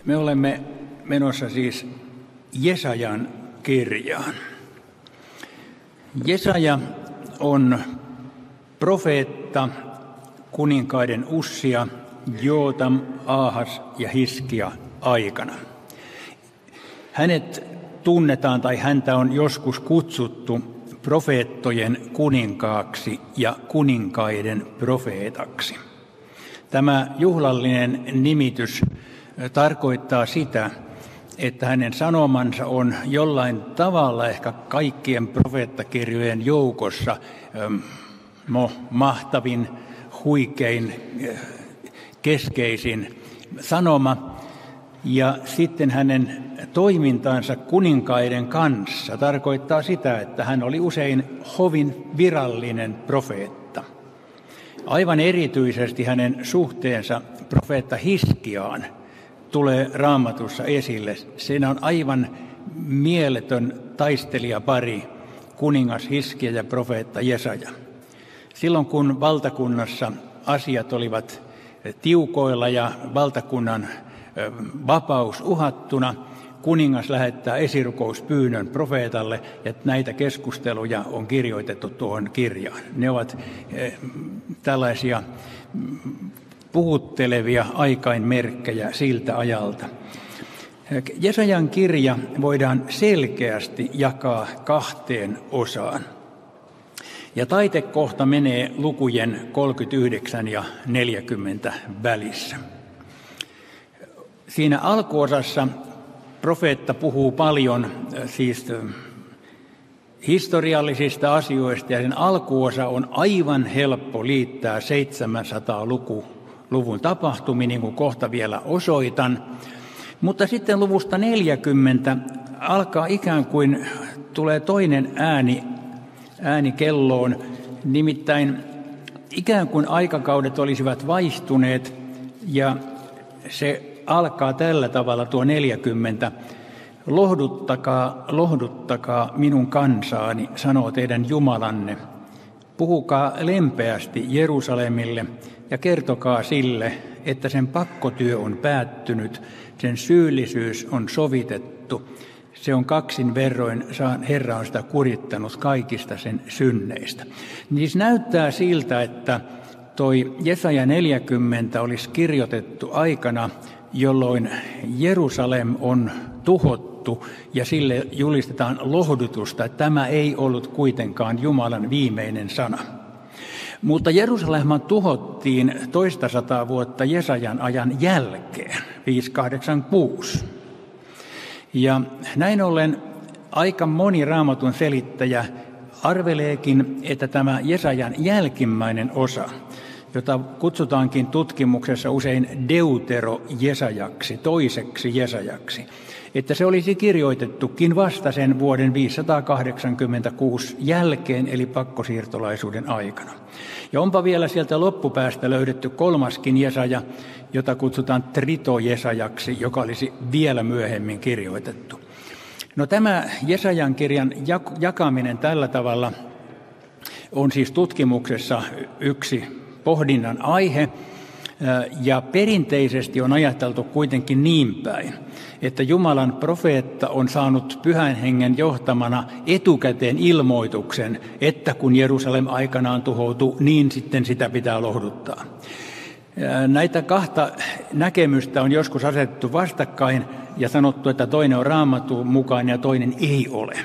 Me olemme menossa siis Jesajan kirjaan. Jesaja on profeetta kuninkaiden Ussia, Jootam, Aahas ja Hiskia aikana. Hänet tunnetaan tai häntä on joskus kutsuttu profeettojen kuninkaaksi ja kuninkaiden profeetaksi. Tämä juhlallinen nimitys tarkoittaa sitä, että hänen sanomansa on jollain tavalla ehkä kaikkien profeettakirjojen joukossa mahtavin, huikein, keskeisin sanoma. Ja sitten hänen toimintansa kuninkaiden kanssa tarkoittaa sitä, että hän oli usein hovin virallinen profeetta. Aivan erityisesti hänen suhteensa profeetta Hiskiaan tulee Raamatussa esille. Siinä on aivan mieletön taistelijapari, kuningas Hiskia ja profeetta Jesaja. Silloin kun valtakunnassa asiat olivat tiukoilla ja valtakunnan vapaus uhattuna, kuningas lähettää esirukouspyynnön profeetalle, ja näitä keskusteluja on kirjoitettu tuohon kirjaan. Ne ovat tällaisia puhuttelevia aikainmerkkejä siltä ajalta. Jesajan kirja voidaan selkeästi jakaa kahteen osaan. Ja taitekohta menee lukujen 39 ja 40 välissä. Siinä alkuosassa profeetta puhuu paljon siis historiallisista asioista, ja sen alkuosa on aivan helppo liittää 700-luvun tapahtumiin, niin kuin kohta vielä osoitan. Mutta sitten luvusta 40 alkaa ikään kuin tulee toinen ääni kelloon, nimittäin ikään kuin aikakaudet olisivat vaihtuneet, ja se alkaa tällä tavalla tuo 40. Lohduttakaa minun kansaani, sanoo teidän Jumalanne. Puhukaa lempeästi Jerusalemille ja kertokaa sille, että sen pakkotyö on päättynyt, sen syyllisyys on sovitettu. Se on kaksin verroin, Herra on sitä kurittanut kaikista sen synneistä. Niin näyttää siltä, että toi Jesaja 40 olisi kirjoitettu aikana, jolloin Jerusalem on tuhottu ja sille julistetaan lohdutusta, että tämä ei ollut kuitenkaan Jumalan viimeinen sana. Mutta Jerusalem tuhottiin 200 vuotta Jesajan ajan jälkeen, 586. Ja näin ollen aika moni Raamatun selittäjä arveleekin, että tämä Jesajan jälkimmäinen osa, jota kutsutaankin tutkimuksessa usein Deutero-Jesajaksi, toiseksi Jesajaksi, että se olisi kirjoitettukin vasta sen vuoden 586 jälkeen, eli pakkosiirtolaisuuden aikana. Ja onpa vielä sieltä loppupäästä löydetty kolmaskin Jesaja, jota kutsutaan Trito-Jesajaksi, joka olisi vielä myöhemmin kirjoitettu. No tämä Jesajan kirjan jakaminen tällä tavalla on siis tutkimuksessa yksi pohdinnan aihe, ja perinteisesti on ajateltu kuitenkin niin päin, että Jumalan profeetta on saanut Pyhän Hengen johtamana etukäteen ilmoituksen, että kun Jerusalem aikanaan tuhoutuu, niin sitten sitä pitää lohduttaa. Näitä kahta näkemystä on joskus asetettu vastakkain ja sanottu, että toinen on Raamatun mukainen ja toinen ei ole.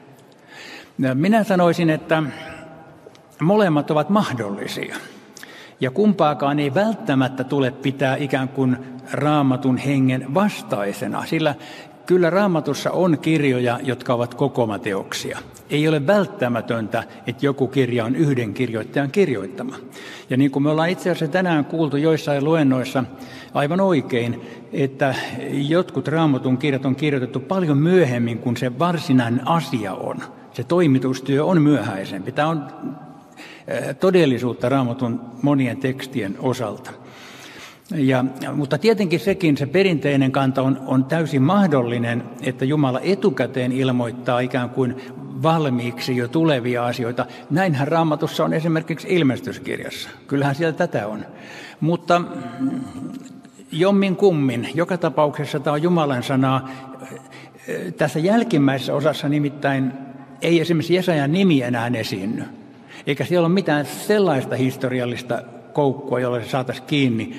Minä sanoisin, että molemmat ovat mahdollisia. Ja kumpaakaan ei välttämättä tule pitää ikään kuin Raamatun hengen vastaisena, sillä kyllä Raamatussa on kirjoja, jotka ovat kokoomateoksia. Ei ole välttämätöntä, että joku kirja on yhden kirjoittajan kirjoittama. Ja niin kuin me ollaan itse asiassa tänään kuultu joissain luennoissa aivan oikein, että jotkut Raamatun kirjat on kirjoitettu paljon myöhemmin kuin se varsinainen asia on. Se toimitustyö on myöhäisempi. Tämä on todellisuutta Raamatun monien tekstien osalta. Mutta tietenkin sekin, se perinteinen kanta on täysin mahdollinen, että Jumala etukäteen ilmoittaa ikään kuin valmiiksi jo tulevia asioita. Näinhän Raamatussa on esimerkiksi ilmestyskirjassa. Kyllähän siellä tätä on. Mutta jommin kummin. Joka tapauksessa tämä on Jumalan sanaa. Tässä jälkimmäisessä osassa nimittäin ei esimerkiksi Jesajan nimi enää esiinny. Eikä siellä ole mitään sellaista historiallista koukkua, jolla se saataisiin kiinni.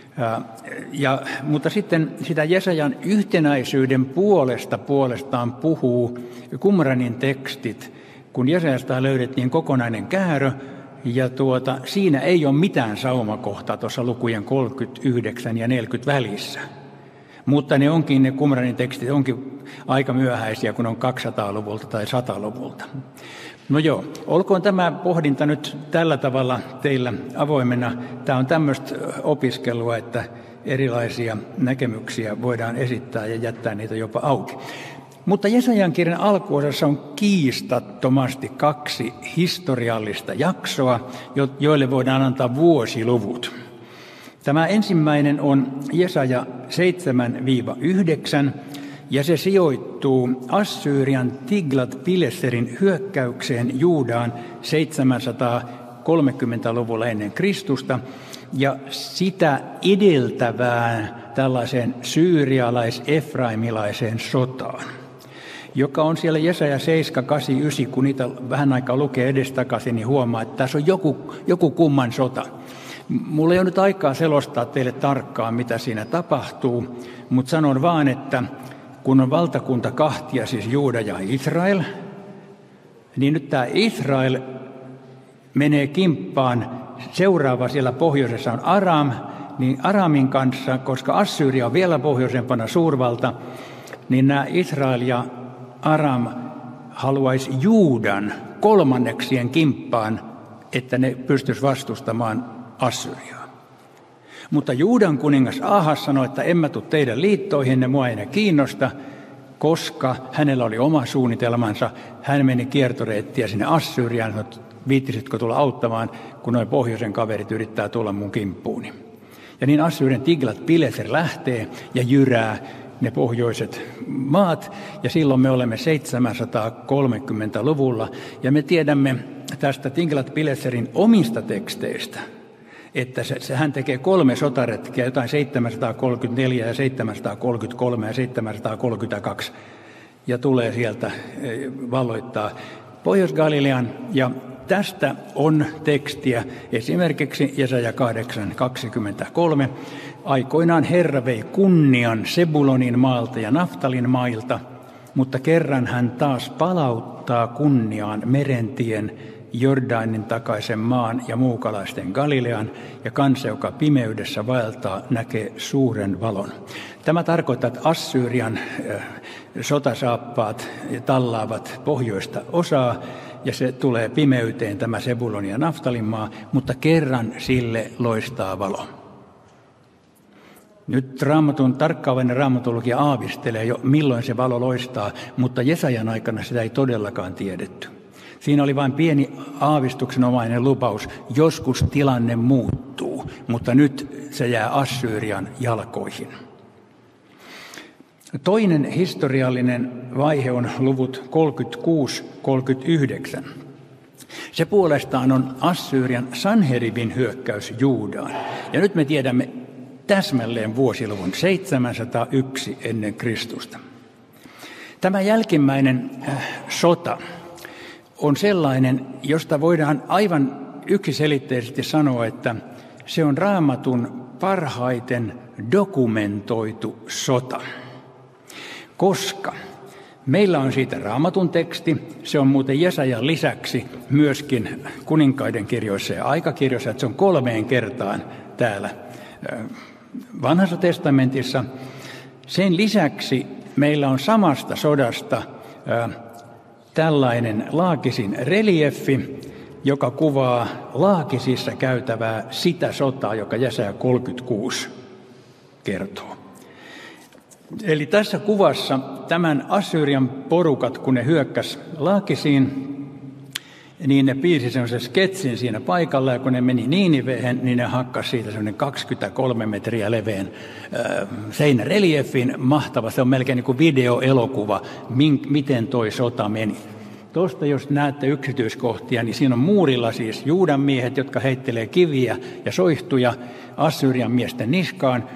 Mutta sitten sitä Jesajan yhtenäisyyden puolestaan puhuu Qumranin tekstit, kun Jesajasta löydettiin kokonainen käärö, ja siinä ei ole mitään saumakohtaa tuossa lukujen 39 ja 40 välissä. Mutta ne Qumranin tekstit onkin aika myöhäisiä, kun on 200-luvulta tai 100-luvulta. No joo, olkoon tämä pohdinta nyt tällä tavalla teillä avoimena. Tämä on tämmöistä opiskelua, että erilaisia näkemyksiä voidaan esittää ja jättää niitä jopa auki. Mutta Jesajan kirjan alkuosassa on kiistattomasti 2 historiallista jaksoa, joille voidaan antaa vuosiluvut. Tämä ensimmäinen on Jesaja 7-9, ja se sijoittuu Assyrian Tiglat-Pileserin hyökkäykseen Juudaan 730-luvulla ennen Kristusta ja sitä edeltävään tällaiseen syyrialais-efraimilaiseen sotaan, joka on siellä Jesaja 7, 8, 9, kun niitä vähän aikaa lukee edestakaisin, niin huomaa, että tässä on joku kumman sota. Mulla ei ole nyt aikaa selostaa teille tarkkaan, mitä siinä tapahtuu, mutta sanon vaan, että kun on valtakunta kahtia, siis Juuda ja Israel, niin nyt tämä Israel menee kimppaan. Seuraava siellä pohjoisessa on Aram, niin Aramin kanssa, koska Assyria on vielä pohjoisempana suurvalta, niin nämä Israel ja Aram haluaisi Juudan kolmanneksien kimppaan, että ne pystyisi vastustamaan Assyriaa. Mutta Juudan kuningas Ahas sanoi, että en mä tule teidän liittoihinne, mua ei enää kiinnosta, koska hänellä oli oma suunnitelmansa. Hän meni kiertoreittiä sinne Assyriaan, sanoi, viittisitkö tulla auttamaan, kun nuo pohjoisen kaverit yrittää tulla mun kimppuuni. Ja niin Assyrian Tiglat-Pileser lähtee ja jyrää ne pohjoiset maat, ja silloin me olemme 730-luvulla, ja me tiedämme tästä Tiglat-Pileserin omista teksteistä, että hän tekee 3 sotaretkiä, jotain 734 ja 733 ja 732, ja tulee sieltä valloittaa Pohjois-Galilean, ja tästä on tekstiä esimerkiksi Jesaja 8:23. Aikoinaan Herra vei kunnian Sebulonin maalta ja Naftalin mailta, mutta kerran hän taas palauttaa kunniaan merentien, Jordanin takaisen maan ja muukalaisten Galilean, ja kansa, joka pimeydessä vaeltaa, näkee suuren valon. Tämä tarkoittaa, että Assyrian sotasaappaat tallaavat pohjoista osaa, ja se tulee pimeyteen, tämä Sebulon ja Naftalin maa, mutta kerran sille loistaa valo. Nyt tarkkaavainen raamatologia aavistelee jo, milloin se valo loistaa, mutta Jesajan aikana sitä ei todellakaan tiedetty. Siinä oli vain pieni aavistuksenomainen lupaus, joskus tilanne muuttuu, mutta nyt se jää Assyrian jalkoihin. Toinen historiallinen vaihe on luvut 36-39. Se puolestaan on Assyrian Sanheribin hyökkäys Juudaan. Ja nyt me tiedämme täsmälleen vuosiluvun 701 ennen Kristusta. Tämä jälkimmäinen sota on sellainen, josta voidaan aivan yksiselitteisesti sanoa, että se on Raamatun parhaiten dokumentoitu sota. Koska meillä on siitä Raamatun teksti, se on muuten Jesajan lisäksi myöskin kuninkaiden kirjoissa ja aikakirjoissa, että se on 3 kertaan täällä Vanhassa testamentissa. Sen lisäksi meillä on samasta sodasta tällainen Laakisin reliefi, joka kuvaa Laakisissa käytävää sitä sotaa, joka Jesaja 36 kertoo. Eli tässä kuvassa tämän Assyrian porukat, kun ne hyökkäsi Laakisiin, niin ne piirsi semmoisen sketsin siinä paikalla, ja kun ne meni Niiniveen, niin ne hakkasi siitä semmoinen 23 metriä leveän seinäreliefin. Mahtava, se on melkein niin kuin videoelokuva, miten toi sota meni. Tuosta jos näette yksityiskohtia, niin siinä on muurilla siis Juudan miehet, jotka heittelee kiviä ja soihtuja Assyrian miesten niskaan.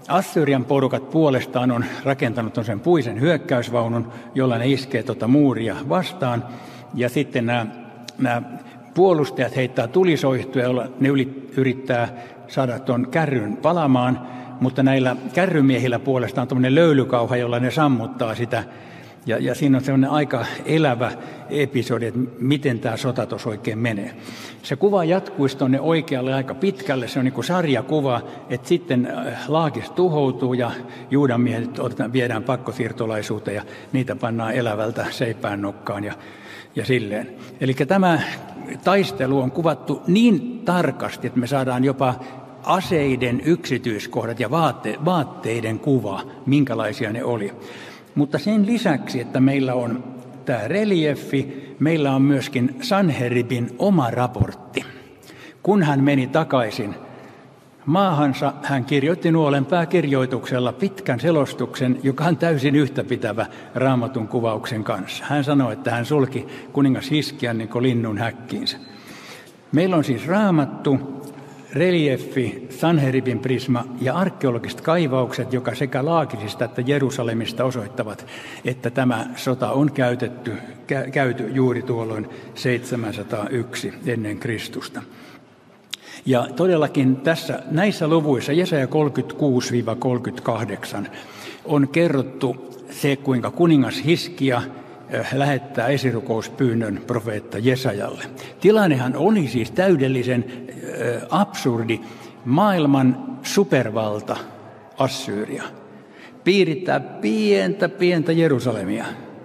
Assyrian porukat puolestaan on rakentanut sen puisen hyökkäysvaunun, jolla ne iskee muuria vastaan. Ja sitten nämä puolustajat heittää tulisoihtuja, joilla ne yrittää saada tuon kärryn palamaan, mutta näillä kärrymiehillä puolestaan on tämmöinen löylykauha, jolla ne sammuttaa sitä. Ja siinä on sellainen aika elävä episodi, että miten tämä sota tuossa oikein menee. Se kuva jatkuisi tuonne oikealle aika pitkälle, se on niin kuin sarjakuva, että sitten Laakis tuhoutuu ja Juudan miehet viedään pakkosiirtolaisuuteen ja niitä pannaan elävältä seipään nokkaan ja silleen. Eli tämä taistelu on kuvattu niin tarkasti, että me saadaan jopa aseiden yksityiskohdat ja vaatteiden kuva, minkälaisia ne oli. Mutta sen lisäksi, että meillä on tämä reliefi, meillä on myöskin Sanheribin oma raportti. Kun hän meni takaisin maahansa, hän kirjoitti nuolen pääkirjoituksella pitkän selostuksen, joka on täysin yhtäpitävä Raamatun kuvauksen kanssa. Hän sanoi, että hän sulki kuningas Hiskian niin kuin linnun häkkiinsä. Meillä on siis Raamattu, reliefi, Sanheribin prisma ja arkeologiset kaivaukset, joka sekä Laakisista että Jerusalemista osoittavat, että tämä sota on käyty juuri tuolloin 701 ennen Kristusta. Ja todellakin näissä luvuissa, Jesaja 36-38, on kerrottu se, kuinka kuningas Hiskia lähettää esirukouspyynnön profeetta Jesajalle. Tilannehan oli siis täydellisen absurdi. Maailman supervalta Assyria piirittää pientä Jerusalemia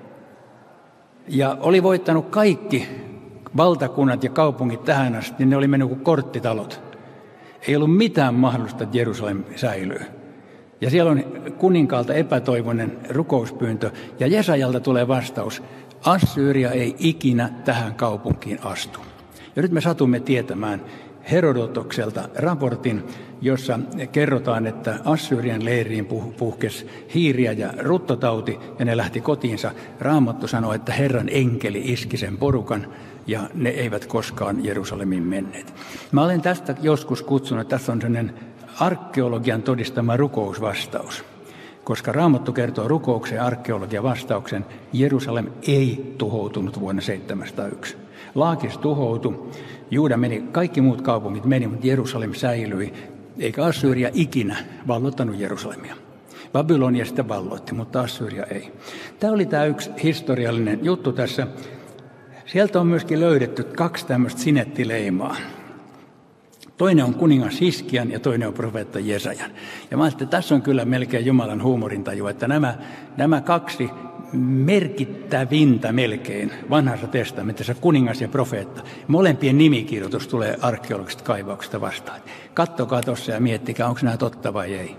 ja oli voittanut kaikki valtakunnat ja kaupungit tähän asti, niin ne oli mennyt kuin korttitalot. Ei ollut mitään mahdollista, että Jerusalem säilyy. Ja siellä on kuninkaalta epätoivoinen rukouspyyntö, ja Jesajalta tulee vastaus: Assyria ei ikinä tähän kaupunkiin astu. Ja nyt me satumme tietämään Herodotokselta raportin, jossa kerrotaan, että Assyrian leiriin puhkesi hiiriä ja ruttotauti, ja ne lähti kotiinsa. Raamattu sanoo, että Herran enkeli iski sen porukan, ja ne eivät koskaan Jerusalemiin menneet. Mä olen tästä joskus kutsunut, että tässä on sellainen arkeologian todistama rukousvastaus. Koska Raamattu kertoo rukouksen ja arkeologian vastauksen, Jerusalem ei tuhoutunut vuonna 701. Laakis tuhoutui, Juuda meni, kaikki muut kaupungit meni, mutta Jerusalem säilyi, eikä Assyria ikinä vallottanut Jerusalemia. Babylonia sitä valloitti, mutta Assyria ei. Tämä oli tämä yksi historiallinen juttu tässä. Sieltä on myöskin löydetty 2 tämmöistä sinettileimaa. Toinen on kuningas Hiskian ja toinen on profeetta Jesajan. Ja mä ajattelin, että tässä on kyllä melkein Jumalan huumorintaju, että nämä 2 merkittävintä melkein vanhassa testamentissa, kuningas ja profeetta, molempien nimikirjoitus tulee arkeologisesta kaivauksesta vastaan. Kattokaa tuossa ja miettikää, onko nämä totta vai ei.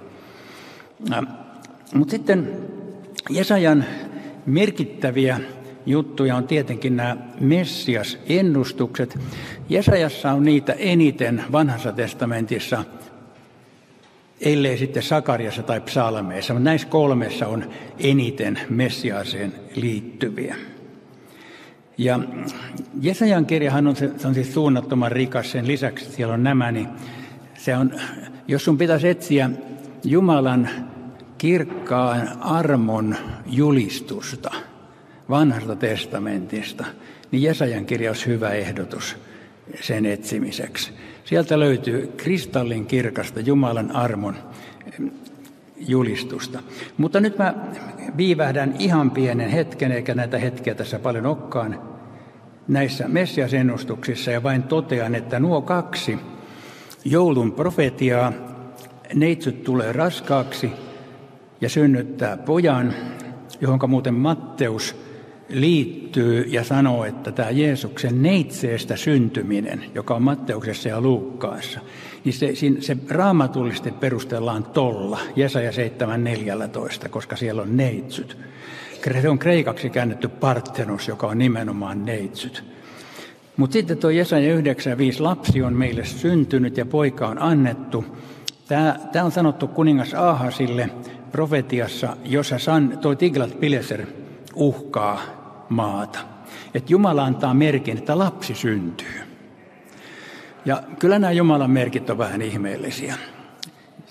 Mutta sitten Jesajan merkittäviä juttuja on tietenkin nämä Messias-ennustukset. Jesajassa on niitä eniten vanhassa testamentissa, ellei sitten Sakariassa tai Psalmeissa, mutta näissä 3 on eniten Messiaaseen liittyviä. Ja Jesajan kirjahan on siis suunnattoman rikas, sen lisäksi siellä on nämä, niin se on, jos sun pitäisi etsiä Jumalan kirkkaan armon julistusta vanhasta testamentista, niin Jesajan kirja olisi hyvä ehdotus sen etsimiseksi. Sieltä löytyy kristallin kirkasta Jumalan armon julistusta. Mutta nyt mä viivähdän ihan pienen hetken, eikä näitä hetkiä tässä paljon olekaan näissä Messias-ennustuksissa, ja vain totean, että nuo 2 joulun profetiaa, neitsyt tulee raskaaksi ja synnyttää pojan, johonka muuten Matteus liittyy ja sanoo, että tämä Jeesuksen neitseestä syntyminen, joka on Matteuksessa ja Luukkaassa, niin se raamatullisesti perustellaan tolla, Jesaja 7:14, koska siellä on neitsyt. Se on kreikaksi käännetty Parthenos, joka on nimenomaan neitsyt. Mutta sitten tuo Jesaja 9:5, lapsi on meille syntynyt ja poika on annettu. Tämä on sanottu kuningas Aahasille profetiassa, jossa tuo Tiglat-Pileser uhkaa maata. Että Jumala antaa merkin, että lapsi syntyy. Ja kyllä nämä Jumalan merkit on vähän ihmeellisiä.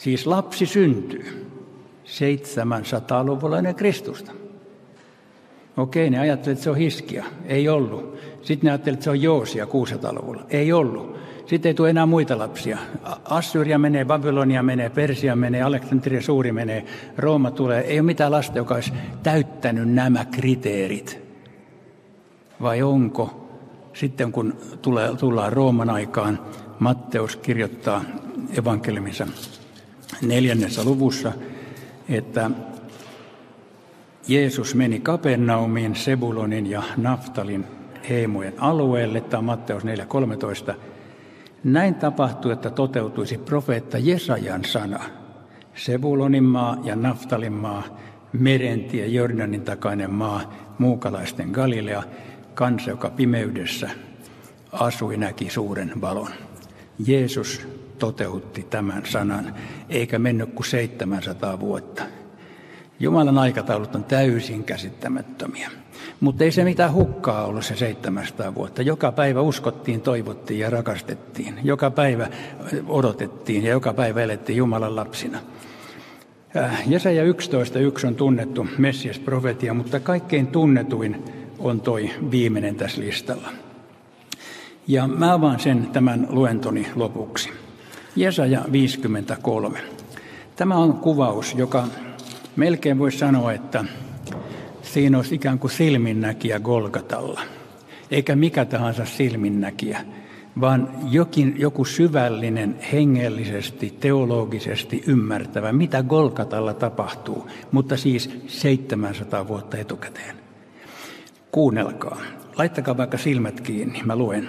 Siis lapsi syntyy 700-luvulla ennen Kristusta. Okei, ne ajattelivat, että se on Hiskia. Ei ollut. Sitten ne ajattelivat, että se on Joosia 600-luvulla. Ei ollut. Sitten ei tule enää muita lapsia. Assyria menee, Babylonia menee, Persia menee, Aleksandria suuri menee, Rooma tulee. Ei ole mitään lasta, joka olisi täyttänyt nämä kriteerit. Vai onko? Sitten kun tullaan Rooman aikaan, Matteus kirjoittaa evankeliuminsa 4. luvussa, että Jeesus meni Kapernaumiin, Sebulonin ja Naftalin heimojen alueelle. Tämä on Matteus 4.13. Näin tapahtui, että toteutuisi profeetta Jesajan sana. Sebulonin maa ja Naftalin maa, merentie, Jordanin takainen maa, muukalaisten Galilea, kansa, joka pimeydessä asui, näki suuren valon. Jeesus toteutti tämän sanan, eikä mennyt kuin 700 vuotta. Jumalan aikataulut on täysin käsittämättömiä. Mutta ei se mitään hukkaa ollut se 700 vuotta. Joka päivä uskottiin, toivottiin ja rakastettiin. Joka päivä odotettiin ja joka päivä elettiin Jumalan lapsina. Jesaja 11.1 on tunnettu Messias-profetia, mutta kaikkein tunnetuin on toi viimeinen tässä listalla. Ja mä avaan sen tämän luentoni lopuksi. Jesaja 53. Tämä on kuvaus, joka melkein voisi sanoa, että siinä olisi ikään kuin silminnäkijä Golgatalla. Eikä mikä tahansa silminnäkijä, vaan joku syvällinen, hengellisesti, teologisesti ymmärtävä, mitä Golgatalla tapahtuu, mutta siis 700 vuotta etukäteen. Kuunnelkaa. Laittakaa vaikka silmät kiinni, mä luen.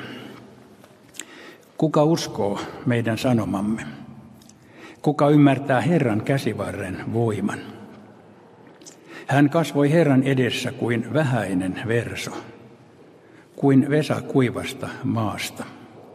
Kuka uskoo meidän sanomamme? Kuka ymmärtää Herran käsivarren voiman? Hän kasvoi Herran edessä kuin vähäinen verso, kuin vesa kuivasta maasta.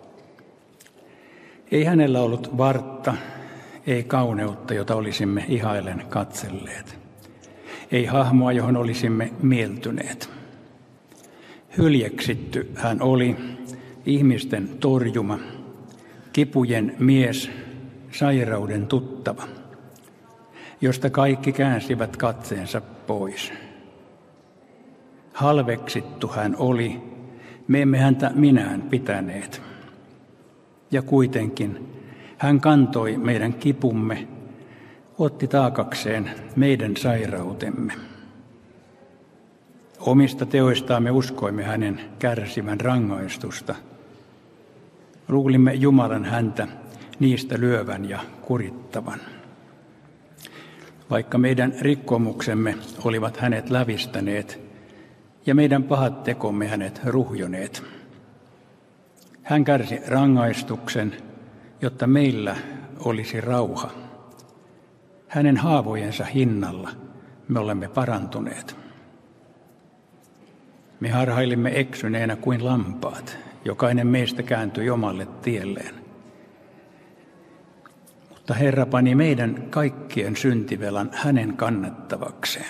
Ei hänellä ollut vartta, ei kauneutta, jota olisimme ihaillen katselleet. Ei hahmoa, johon olisimme mieltyneet. Hyljeksitty hän oli, ihmisten torjuma, kipujen mies, sairauden tuttava, josta kaikki käänsivät katseensa pois. Halveksittu hän oli, me emme häntä minään pitäneet. Ja kuitenkin hän kantoi meidän kipumme, otti taakakseen meidän sairautemme. Omista teoistaamme uskoimme hänen kärsivän rangaistusta. Luulimme Jumalan häntä niistä lyövän ja kurittavan. Vaikka meidän rikkomuksemme olivat hänet lävistäneet ja meidän pahat tekomme hänet ruhjoneet. Hän kärsi rangaistuksen, jotta meillä olisi rauha. Hänen haavojensa hinnalla me olemme parantuneet. Me harhailimme eksyneenä kuin lampaat. Jokainen meistä kääntyi omalle tielleen. Mutta Herra pani meidän kaikkien syntivelan hänen kannettavakseen.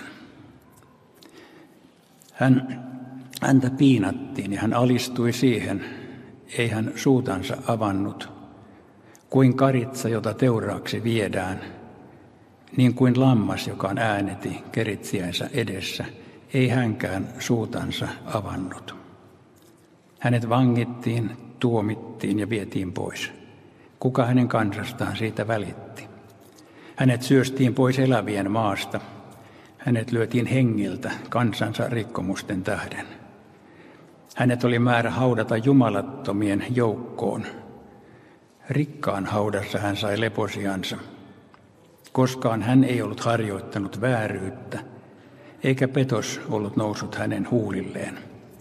Häntä piinattiin ja hän alistui siihen, ei hän suutansa avannut. Kuin karitsa, jota teuraaksi viedään, niin kuin lammas, joka on ääneti keritsiänsä edessä, ei hänkään suutansa avannut. Hänet vangittiin, tuomittiin ja vietiin pois. Kuka hänen kansastaan siitä välitti? Hänet syöstiin pois elävien maasta. Hänet lyötiin hengiltä kansansa rikkomusten tähden. Hänet oli määrä haudata jumalattomien joukkoon. Rikkaan haudassa hän sai leposiansa. Koskaan hän ei ollut harjoittanut vääryyttä, eikä petos ollut noussut hänen huulilleen.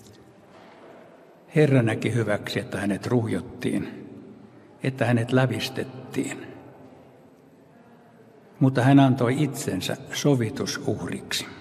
Herra näki hyväksi, että hänet ruhjottiin, että hänet lävistettiin. Mutta hän antoi itsensä sovitusuhriksi.